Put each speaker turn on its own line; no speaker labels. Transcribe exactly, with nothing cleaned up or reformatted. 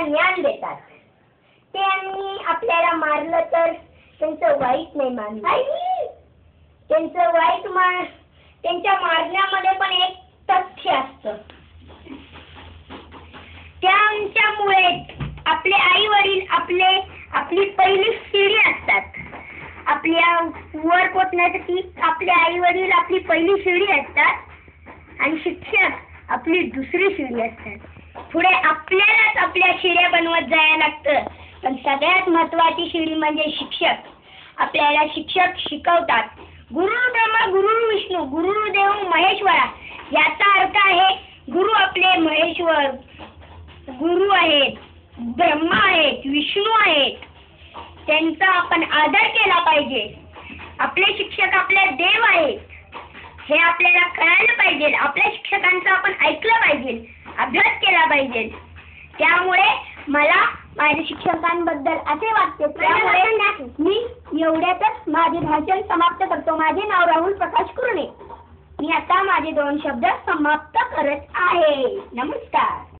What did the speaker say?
ज्ञान देतात. त्यांनी आपल्याला मारलं तर त्यांचं वाईट नाही मानलं. त्यांचं वाईट मान त्यांच्या मारण्यामध्ये पण एक तथ्य असतं. त्यांच्यामुळे आपले आई वडील आपले आपली पहिली शिडी असतात. आपल्या वर पोचण्यासाठी आपले आई वडील आपली पहिली शिडी असतात आणि शिक्षक आपली दुसरी शिडी असतात. पुढे आपल्यालाच आपल्या शिड्या बनवत जायला लागतं. पण सगळ्यात महत्वाची शिडी म्हणजे शिक्षक. आपल्याला शिक्षक शिकवतात. गुरु ब्रह्मा गुरु विष्णू गुरुदेव महेश्वरा. याचा अर्थ आहे गुरु आपले महेश्वर गुरु आहेत, ब्रह्मा आहेत, विष्णू आहेत. त्यांचा आपण आदर केला पाहिजे. आपले शिक्षक आपले देव आहेत हे आपल्याला कळायला पाहिजे. आपल्या शिक्षकांचं आपण ऐकलं पाहिजे, अभ्यास केला पाहिजे. त्यामुळे मला माझ्या शिक्षकांबद्दल असे वाटते. त्यामुळे मी एवढ्यातच माझे भाषण समाप्त करतो. माझे नाव राहुल प्रकाश कुरणे. मी आता माझे दोन शब्द समाप्त करत आहे. नमस्कार.